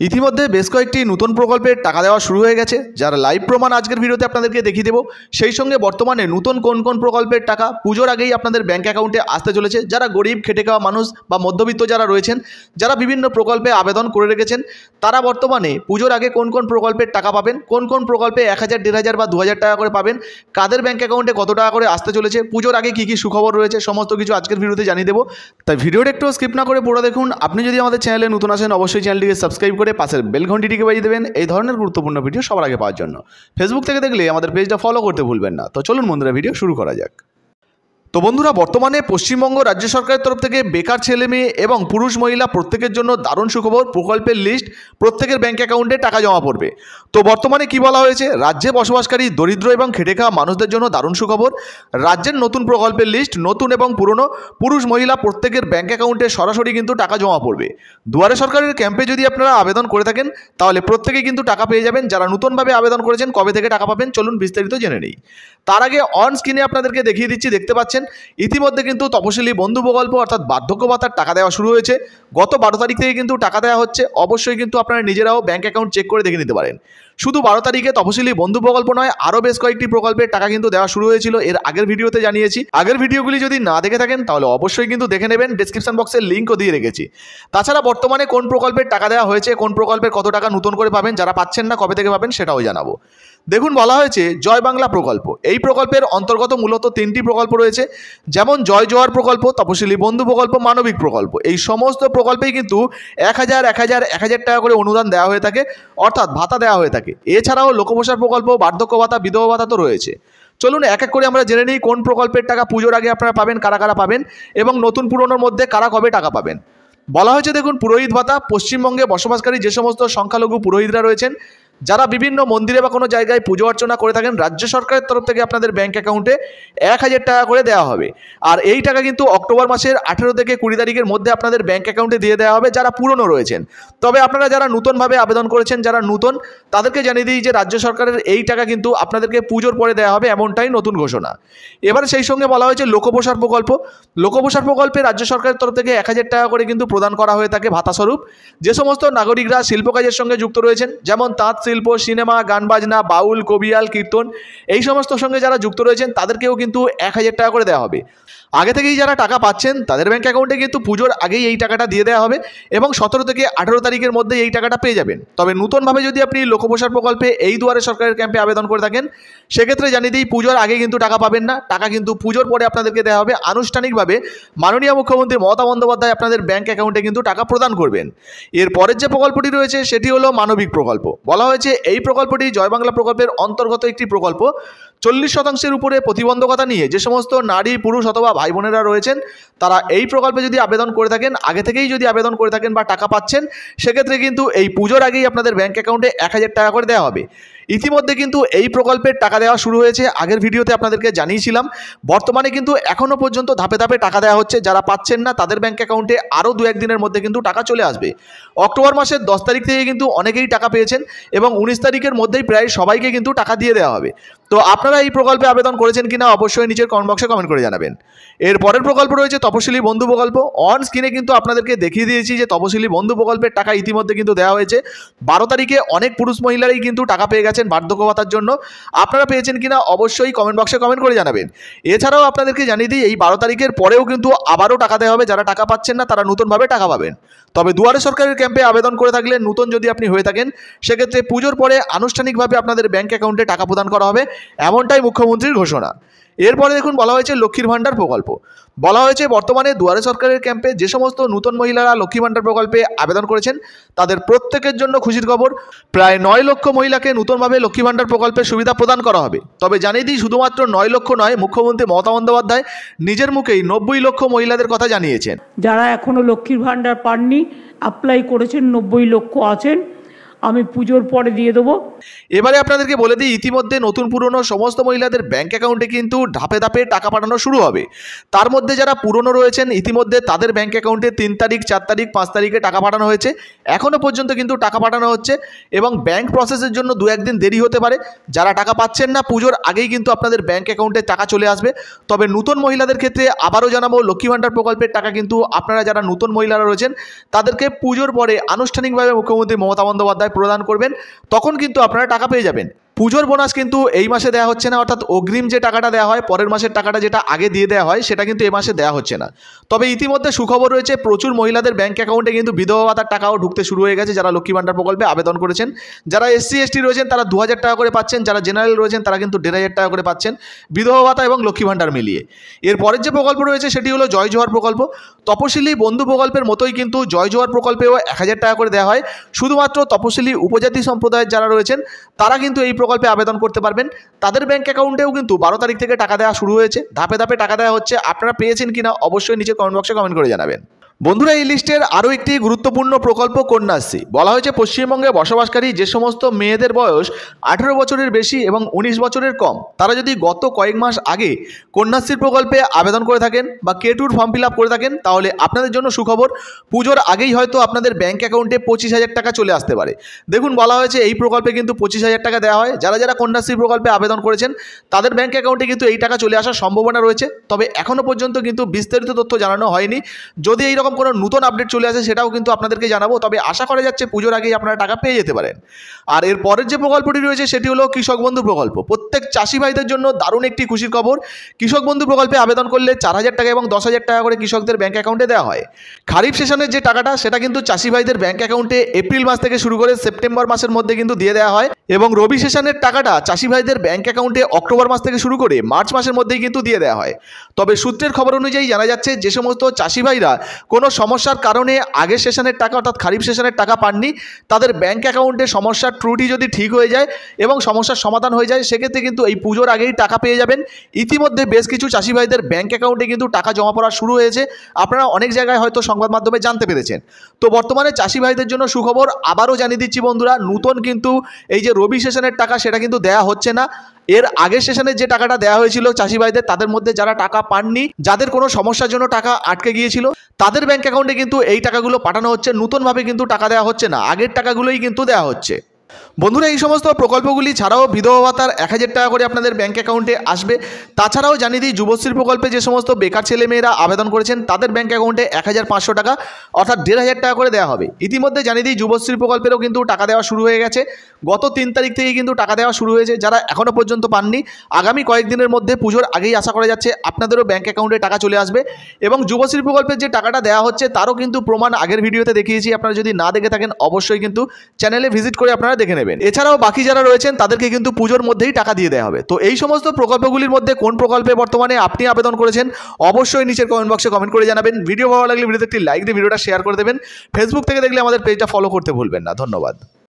ইতিমধ্যে বেশ কয়েকটি নতুন প্রকল্পের টাকা দেওয়া শুরু হয়ে গেছে, যার লাইভ প্রমাণ আজকের ভিডিওতে আপনাদেরকে দেখিয়ে দেবো। সেই সঙ্গে বর্তমানে নতুন কোন কোন প্রকল্পের টাকা পুজোর আগেই আপনাদের ব্যাঙ্ক অ্যাকাউন্টে আসতে চলেছে। যারা গরিব খেটে খাওয়া মানুষ বা মধ্যবিত্ত যারা রয়েছেন, যারা বিভিন্ন প্রকল্পে আবেদন করে রেখেছেন, তারা বর্তমানে পুজোর আগে কোন কোন প্রকল্পের টাকা পাবেন, কোন কোন প্রকল্পে 1000, 1500 বা 2000 টাকা করে পাবেন, কাদের ব্যাঙ্ক অ্যাকাউন্টে কত টাকা করে আসতে চলেছে, পুজোর আগে কী কী সুখবর রয়েছে, সমস্ত কিছু আজকের ভিডিওতে জানিয়ে দেবো। তাই ভিডিওটা একটু স্কিপ না করে পুরো দেখুন। আপনি যদি আমাদের চ্যানেলে নতুন আসেন, অবশ্যই চ্যানেলটিকে সাবস্ক্রাইব করে পাশের বেল ঘন্টিটিকে বাজিয়ে দেবেন এই ধরনের গুরুত্বপূর্ণ ভিডিও সবার আগে পাওয়ার জন্য। ফেসবুক থেকে দেখলে আমাদের পেজটা ফলো করতে ভুলবেন না। তো চলুন বন্ধুরা, ভিডিও শুরু করা যাক। তো বন্ধুরা, বর্তমানে পশ্চিমবঙ্গ রাজ্য সরকারের তরফ থেকে বেকার ছেলে মেয়ে এবং পুরুষ মহিলা প্রত্যেকের জন্য দারুণ সুখবর। প্রকল্পের লিস্ট প্রত্যেকের ব্যাঙ্ক অ্যাকাউন্টে টাকা জমা পড়বে। তো বর্তমানে কি বলা হয়েছে, রাজ্যে বসবাসকারী দরিদ্র এবং খেটে খাওয়া মানুষদের জন্য দারুণ সুখবর। রাজ্যের নতুন প্রকল্পের লিস্ট নতুন এবং পুরনো পুরুষ মহিলা প্রত্যেকের ব্যাঙ্ক অ্যাকাউন্টে সরাসরি কিন্তু টাকা জমা পড়বে। দুয়ারে সরকারের ক্যাম্পে যদি আপনারা আবেদন করে থাকেন, তাহলে প্রত্যেকেই কিন্তু টাকা পেয়ে যাবেন। যারা নতুনভাবে আবেদন করেছেন, কবে থেকে টাকা পাবেন চলুন বিস্তারিত জেনে নেই। তার আগে অন স্ক্রিনে আপনাদেরকে দেখিয়ে দিচ্ছি, দেখতে পাচ্ছেন ইতিমধ্যে কিন্তু তপশিলি বন্ধু প্রকল্প অর্থাৎ বার্ধক্য ভাতার টাকা দেওয়া শুরু হয়েছে। গত 12 তারিখ থেকে কিন্তু টাকা দেওয়া হচ্ছে। অবশ্যই কিন্তু আপনারা নিজেরাও ব্যাঙ্ক অ্যাকাউন্ট চেক করে দেখে নিতে পারেন। শুধু 12 তারিখে তপশিলি বন্ধু প্রকল্প নয়, আরও বেশ কয়েকটি প্রকল্পের টাকা কিন্তু দেওয়া শুরু হয়েছিল। এর আগের ভিডিওতে জানিয়েছি। আগের ভিডিওগুলি যদি না দেখে থাকেন তাহলে অবশ্যই কিন্তু দেখে নেবেন, ডেসক্রিপশন বক্সের লিঙ্কও দিয়ে রেখেছি। তাছাড়া বর্তমানে কোন প্রকল্পের টাকা দেওয়া হয়েছে, কোন প্রকল্পের কত টাকা নতুন করে পাবেন, যারা পাচ্ছেন না কবে থেকে পাবেন সেটাও জানাবো। দেখুন, বলা হয়েছে জয় বাংলা প্রকল্প। এই প্রকল্পের অন্তর্গত মূলত 3টি প্রকল্প রয়েছে, যেমন জয় জোয়ার প্রকল্প, তপশিলি বন্ধু প্রকল্প, মানবিক প্রকল্প। এই সমস্ত প্রকল্পেই কিন্তু 1000, 1000, 1000 টাকা করে অনুদান দেওয়া হয়ে থাকে, অর্থাৎ ভাতা দেওয়া হয়ে থাকে। এছাড়াও লোকপ্রসার প্রকল্প, বার্ধক্য ভাতা, বিধবা ভাতা তো রয়েছে। চলুন এক এক করে আমরা জেনে নিই কোন প্রকল্পের টাকা পুজোর আগে আপনারা পাবেন, কারা কারা পাবেন এবং নতুন পুরনোর মধ্যে কারা কবে টাকা পাবেন। বলা হয়েছে, দেখুন, পুরোহিত ভাতা। পশ্চিমবঙ্গে বসবাসকারী যে সমস্ত সংখ্যালঘু পুরোহিতরা রয়েছেন, যারা বিভিন্ন মন্দিরে বা কোনো জায়গায় পুজো অর্চনা করে থাকেন, রাজ্য সরকারের তরফ থেকে আপনাদের ব্যাঙ্ক অ্যাকাউন্টে 1000 টাকা করে দেওয়া হবে। আর এই টাকা কিন্তু অক্টোবর মাসের 18 থেকে 20 তারিখের মধ্যে আপনাদের ব্যাঙ্ক অ্যাকাউন্টে দিয়ে দেওয়া হবে, যারা পুরনো রয়েছেন। তবে আপনারা যারা নতুনভাবে আবেদন করেছেন, যারা নতুন, তাদেরকে জানিয়ে দিই যে রাজ্য সরকারের এই টাকা কিন্তু আপনাদেরকে পুজোর পরে দেওয়া হবে, এমনটাই নতুন ঘোষণা। এবার সেই সঙ্গে বলা হয়েছে লোকপ্রসার প্রকল্প। লোকপ্রসার প্রকল্পে রাজ্য সরকারের তরফ থেকে 1000 টাকা করে কিন্তু প্রদান করা হয়ে থাকে ভাতাস্বরূপ। যে সমস্ত নাগরিকরা শিল্প কাজের সঙ্গে যুক্ত রয়েছেন, যেমন তাঁত শিল্প, সিনেমা, গান বাজনা, বাউল, কবিয়াল, কীর্তন, এই সমস্ত সঙ্গে যারা যুক্ত রয়েছেন, তাদেরকেও কিন্তু 1000 টাকা করে দেওয়া হবে। আগে থেকেই যারা টাকা পাচ্ছেন, তাদের ব্যাঙ্ক অ্যাকাউন্টে কিন্তু পুজোর আগেই এই টাকাটা দিয়ে দেওয়া হবে এবং 17 থেকে 18 তারিখের মধ্যে এই টাকাটা পেয়ে যাবেন। তবে নতুনভাবে যদি আপনি লোকপ্রসার প্রকল্পে এই দুয়ারে সরকারের ক্যাম্পে আবেদন করে থাকেন, সেক্ষেত্রে জানিয়ে দিই পুজোর আগে কিন্তু টাকা পাবেন না। টাকা কিন্তু পুজোর পরে আপনাদেরকে দেওয়া হবে। আনুষ্ঠানিকভাবে মাননীয় মুখ্যমন্ত্রী মমতা বন্দ্যোপাধ্যায় আপনাদের ব্যাঙ্ক অ্যাকাউন্টে কিন্তু টাকা প্রদান করবেন। এর পরের যে প্রকল্পটি রয়েছে সেটি হলো মানবিক প্রকল্প। বলা হয়েছে এই প্রকল্পটি জয় বাংলা প্রকল্পের অন্তর্গত একটি প্রকল্প। 40% উপরে প্রতিবন্ধকতা নিয়ে যে সমস্ত নারী, পুরুষ অথবা ভাই বোনেরা রয়েছেন, তারা এই প্রকল্পে যদি আবেদন করে থাকেন, আগে থেকেই যদি আবেদন করে থাকেন বা টাকা পাচ্ছেন, সেক্ষেত্রে কিন্তু এই পুজোর আগেই আপনাদের ব্যাঙ্ক অ্যাকাউন্টে 1000 টাকা করে দেওয়া হবে। ইতিমধ্যে কিন্তু এই প্রকল্পের টাকা দেওয়া শুরু হয়েছে, আগের ভিডিওতে আপনাদেরকে জানিয়েছিলাম। বর্তমানে কিন্তু এখনও পর্যন্ত ধাপে ধাপে টাকা দেওয়া হচ্ছে। যারা পাচ্ছেন না, তাদের ব্যাঙ্ক অ্যাকাউন্টে আরও 2-1 দিনের মধ্যে কিন্তু টাকা চলে আসবে। অক্টোবর মাসের 10 তারিখ থেকে কিন্তু অনেকেই টাকা পেয়েছেন এবং 19 তারিখের মধ্যেই প্রায় সবাইকে কিন্তু টাকা দিয়ে দেওয়া হবে। তো আপনারা এই প্রকল্পে আবেদন করেছেন কিনা অবশ্যই নিচের কমেন্ট বক্সে কমেন্ট করে জানাবেন। এর পরের প্রকল্প রয়েছে তপশিলি বন্ধু প্রকল্প। অন স্ক্রিনে কিন্তু আপনাদেরকে দেখিয়ে দিয়েছি যে তপশিলি বন্ধু প্রকল্পের টাকা ইতিমধ্যে কিন্তু দেওয়া হয়েছে। 12 তারিখে অনেক পুরুষ মহিলারাই কিন্তু টাকা পেয়ে গেছেন বার্ধক্য ভাতার জন্য। আপনারা পেয়েছেন কিনা অবশ্যই কমেন্ট বক্সে কমেন্ট করে জানাবেন। এছাড়াও আপনাদেরকে জানিয়ে দিই, এই 12 তারিখের পরেও কিন্তু আবারও টাকা দেওয়া হবে। যারা টাকা পাচ্ছেন না, তারা নতুনভাবে টাকা পাবেন। তবে দুয়ারে সরকারের ক্যাম্পে আবেদন করে থাকলে, নতুন যদি আপনি হয়ে থাকেন, সেক্ষেত্রে পুজোর পরে আনুষ্ঠানিকভাবে আপনাদের ব্যাঙ্ক অ্যাকাউন্টে টাকা প্রদান করা হবে, এমনটাই মুখ্যমন্ত্রীর ঘোষণা। এরপরে দেখুন, বলা হয়েছে লক্ষ্মীর ভাণ্ডার প্রকল্প। বলা হয়েছে বর্তমানে দুয়ারে সরকারের ক্যাম্পে যে সমস্ত নতুন মহিলারা লক্ষ্মী ভাণ্ডার প্রকল্পে আবেদন করেছেন, তাদের প্রত্যেকের জন্য খুশির খবর। প্রায় 9 লক্ষ মহিলাকে নতুনভাবে লক্ষ্মী ভাণ্ডার প্রকল্পের সুবিধা প্রদান করা হবে। তবে জানিয়ে দিই, শুধুমাত্র 9 লক্ষ নয়, মুখ্যমন্ত্রী মমতা বন্দ্যোপাধ্যায় নিজের মুখেই 90 লক্ষ মহিলাদের কথা জানিয়েছেন। যারা এখনও লক্ষ্মীর ভাণ্ডার পাননি, অ্যাপ্লাই করেছেন 90 লক্ষ আছেন। আমি পুজোর পরে দিয়ে দেবো। এবারে আপনাদেরকে বলে দিই, ইতিমধ্যে নতুন পুরনো সমস্ত মহিলাদের ব্যাংক অ্যাকাউন্টে কিন্তু ধাপে ধাপে টাকা পাঠানো শুরু হবে। তার মধ্যে যারা পুরনো রয়েছেন ইতিমধ্যে তাদের ব্যাংক অ্যাকাউন্টে 3 তারিখ, 4 তারিখ, 5 তারিখে টাকা পাঠানো হয়েছে। এখনও পর্যন্ত কিন্তু টাকা পাঠানো হচ্ছে এবং ব্যাংক প্রসেসের জন্য 2-1 দিন দেরি হতে পারে। যারা টাকা পাচ্ছেন না, পুজোর আগেই কিন্তু আপনাদের ব্যাংক অ্যাকাউন্টে টাকা চলে আসবে। তবে নতুন মহিলাদের ক্ষেত্রে আবারও জানাবো, লক্ষ্মী ভাণ্ডার প্রকল্পের টাকা কিন্তু আপনারা যারা নতুন মহিলারা রয়েছেন তাদেরকে পুজোর পরে আনুষ্ঠানিকভাবে মুখ্যমন্ত্রী মমতা বন্দ্যোপাধ্যায় প্রদান করবেন, তখন কিন্তু আপনারা টাকা পেয়ে যাবেন। পুজোর বোনাস কিন্তু এই মাসে দেওয়া হচ্ছে না, অর্থাৎ অগ্রিম যে টাকাটা দেওয়া হয়, পরের মাসের টাকাটা যেটা আগে দিয়ে দেওয়া হয় সেটা কিন্তু এই মাসে দেওয়া হচ্ছে না। তবে ইতিমধ্যে সুখবর রয়েছে, প্রচুর মহিলাদের ব্যাংক অ্যাকাউন্টে কিন্তু বিধবা ভাতার টাকাও ঢুকতে শুরু হয়ে গেছে যারা লক্ষ্মী ভাণ্ডার প্রকল্পে আবেদন করেছেন। যারা SC ST রয়েছেন তারা 2000 টাকা করে পাচ্ছেন, যারা জেনারেল রয়েছেন তারা কিন্তু 1500 টাকা করে পাচ্ছেন বিধবা ভাতা এবং লক্ষ্মী ভাণ্ডার মিলিয়ে। এর পরের যে প্রকল্প রয়েছে সেটি হলো জয় জোহার প্রকল্প। তপশিলি বন্ধু প্রকল্পের মতোই কিন্তু জয় জোহার প্রকল্পেও 1000 টাকা করে দেওয়া হয়। শুধুমাত্র তপশিলি উপজাতি সম্প্রদায়ের যারা রয়েছেন তারা কিন্তু এই প্রকল্পে আবেদন করতে পারবেন। তাদের ব্যাংক অ্যাকাউন্টেও কিন্তু 12 তারিখ থেকে টাকা দেওয়া শুরু হয়েছে, ধাপে ধাপে টাকা দেওয়া হচ্ছে। আপনারা পেয়েছেন কিনা অবশ্যই নিচে কমেন্ট বক্সে কমেন্ট করে জানাবেন। বন্ধুরা, এই লিস্টের আরও একটি গুরুত্বপূর্ণ প্রকল্প কন্যাশ্রী। বলা হয়েছে পশ্চিমবঙ্গে বসবাসকারী যে সমস্ত মেয়েদের বয়স 18 বছরের বেশি এবং 19 বছরের কম, তারা যদি গত কয়েক মাস আগে কন্যাশ্রী প্রকল্পে আবেদন করে থাকেন বা K2 ফর্ম ফিল আপ করে থাকেন, তাহলে আপনাদের জন্য সুখবর, পুজোর আগেই হয়তো আপনাদের ব্যাংক অ্যাকাউন্টে 25,000 টাকা চলে আসতে পারে। দেখুন, বলা হয়েছে এই প্রকল্পে কিন্তু 25,000 টাকা দেওয়া হয়। যারা যারা কন্যাশ্রী প্রকল্পে আবেদন করেছেন তাদের ব্যাংক অ্যাকাউন্টে কিন্তু এই টাকা চলে আসার সম্ভাবনা রয়েছে। তবে এখনও পর্যন্ত কিন্তু বিস্তারিত তথ্য জানানো হয়নি। যদি এইরকম কোনো নতুন আপডেট চলে আসে সেটাও কিন্তু আপনাদেরকে জানাবো। তবে আশা করা যাচ্ছে পুজোর আগেই আপনারা টাকা পেয়ে যেতে পারেন। আর এর পরের যে প্রকল্পটি রয়েছে সেটি হলো কৃষক বন্ধু প্রকল্প। প্রত্যেক চাষি ভাইদের জন্য দারুণ একটি খুশির খবর। কৃষক বন্ধু প্রকল্পে আবেদন করলে 4000 টাকা এবং 10,000 টাকা করে কৃষকদের ব্যাংক অ্যাকাউন্টে দেওয়া হয়। খারিফ সেশনের যে টাকাটা সেটা কিন্তু চাষি ভাইদের ব্যাংক অ্যাকাউন্টে এপ্রিল মাস থেকে শুরু করে সেপ্টেম্বর মাসের মধ্যে কিন্তু দিয়ে দেওয়া হয় এবং রবি সেশনের টাকাটা চাষি ভাইদের ব্যাংক অ্যাকাউন্টে অক্টোবর মাস থেকে শুরু করে মার্চ মাসের মধ্যেই কিন্তু দিয়ে দেওয়া হয়। তবে সূত্রের খবর অনুযায়ী জানা যাচ্ছে যে সমস্ত চাষি ভাইরা কোনো সমস্যার কারণে আগের সেশনের টাকা অর্থাৎ খারিফ সেশনের টাকা পাননি, তাদের ব্যাংক অ্যাকাউন্টে সমস্যার ত্রুটি যদি ঠিক হয়ে যায় এবং সমস্যার সমাধান হয়ে যায়, সেক্ষেত্রে কিন্তু এই পুজোর আগেই টাকা পেয়ে যাবেন। ইতিমধ্যে বেশ কিছু চাষি ভাইদের ব্যাংক অ্যাকাউন্টে কিন্তু টাকা জমা পড়া শুরু হয়েছে। আপনারা অনেক জায়গায় হয়তো সংবাদ মাধ্যমে জানতে পেরেছেন। তো বর্তমানে চাষি ভাইদের জন্য সুখবর, আবারও জানিয়ে দিচ্ছি বন্ধুরা, নতুন কিন্তু এই যে রবি সেশনের টাকা সেটা কিন্তু দেয়া হচ্ছে না। এর আগের সেশনের যে টাকাটা দেওয়া হয়েছিল চাষি ভাইদের, তাদের মধ্যে যারা টাকা পাননি, যাদের কোনো সমস্যার জন্য টাকা আটকে গিয়েছিল, তাদের ব্যাংক অ্যাকাউন্টে কিন্তু এই টাকাগুলো পাঠানো হচ্ছে। নতুনভাবে কিন্তু টাকা দেওয়া হচ্ছে না, আগের টাকাগুলোই কিন্তু দেওয়া হচ্ছে। বন্ধুরা, এই সমস্ত প্রকল্পগুলি ছাড়াও বিধবা ভাতার 1000 টাকা করে আপনাদের ব্যাংক অ্যাকাউন্টে আসবে। তাছাড়াও জানিয়ে দিই, যুবশ্রী প্রকল্পে যে সমস্ত বেকার ছেলেমেয়েরা আবেদন করেছেন তাদের ব্যাংক অ্যাকাউন্টে 1500 টাকা অর্থাৎ 1500 টাকা করে দেওয়া হবে। ইতিমধ্যে জানিয়ে দিই, যুবশ্রী প্রকল্পেরও কিন্তু টাকা দেওয়া শুরু হয়ে গেছে। গত 3 তারিখ থেকেই কিন্তু টাকা দেওয়া শুরু হয়েছে। যারা এখনও পর্যন্ত পাননি, আগামী কয়েকদিনের মধ্যে পুজোর আগেই আশা করা যাচ্ছে আপনাদেরও ব্যাংক অ্যাকাউন্টে টাকা চলে আসবে। এবং যুবশ্রী প্রকল্পের যে টাকাটা দেওয়া হচ্ছে তারও কিন্তু প্রমাণ আগের ভিডিওতে দেখিয়েছি। আপনারা যদি না দেখে থাকেন অবশ্যই কিন্তু চ্যানেলে ভিজিট করে আপনারা দেখে নেবেন। এছাড়াও বাকি যারা রয়েছেন তাদেরকে কিন্তু পুজোর মধ্যেই টাকা দিয়ে দেওয়া হবে। তো এই সমস্ত প্রকল্পগুলির মধ্যে কোন প্রকল্পে বর্তমানে আপনি আবেদন করেছেন অবশ্যই নিচের কমেন্ট বক্সে কমেন্ট করে জানাবেন। ভিডিও ভালো লাগলে ভিডিওতে একটি লাইক দিয়ে ভিডিওটা শেয়ার করে দেবেন। ফেসবুক থেকে দেখলে আমাদের পেজটা ফলো করতে ভুলবেন না। ধন্যবাদ।